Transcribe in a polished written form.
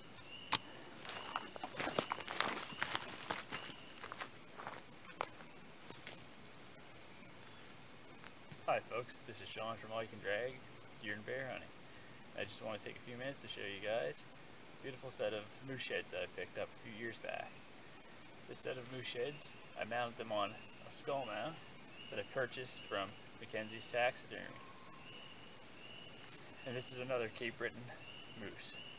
Hi folks, this is Sean from All You Can Drag Deer and Bear Hunting. I just want to take a few minutes to show you guys a beautiful set of moose sheds that I picked up a few years back. This set of moose sheds, I mounted them on a skull mount that I purchased from Mackenzie's Taxidermy. And this is another Cape Breton moose.